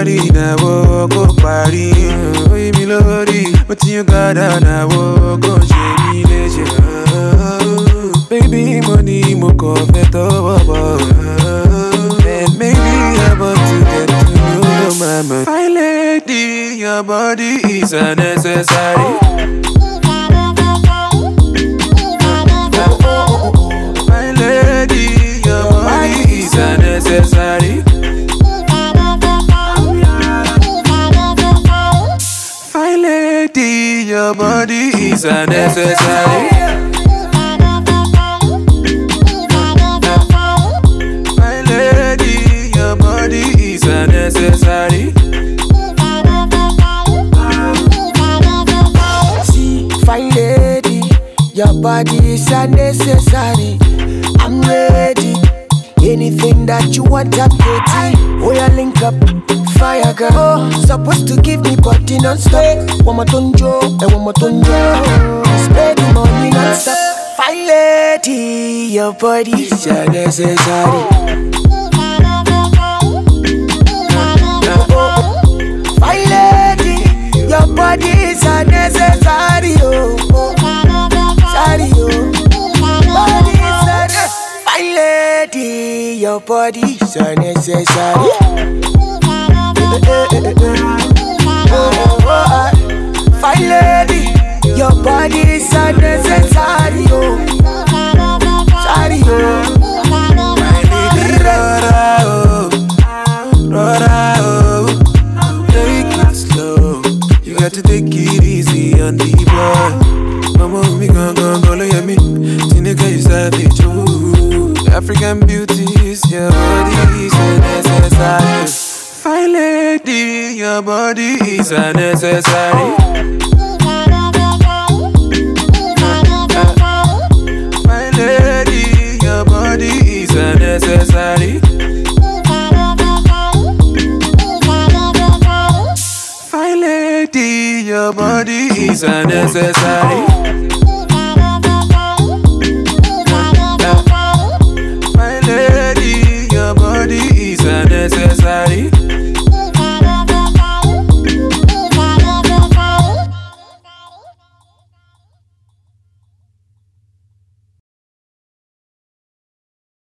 lorry, now go party. We me lorry, but you got now go shady leisure. Baby, money, mo coffee over. And maybe I'm about to get to know your mama. My lady, your body is unnecessary. My lady, your body is unnecessary. My lady, your body is unnecessary. My lady, your body is unnecessary. See, fine lady, your body is unnecessary. I'm ready. Anything that you want, I'm getting. Oh, yeah, link up, fire girl. Oh, supposed to give me body non-stop. One more tonjo, and one more tonjo. Spend the money non-stop. Fine lady, your body is unnecessary. Fine lady, your body is unnecessary. Oh, sorry, oh. Body is unnecessary. Fine lady, your body is unnecessary. Fine lady, your body is unnecessary. Oh, sorry, oh. My lady, rora, take it slow. You got to take it easy on the boy. Mama, me go look at me. Tineka is savage, oh. African beauties, your body is unnecessary. Fine lady, your body is unnecessary. My lady, your body is unnecessary. Fine lady, your body is unnecessary.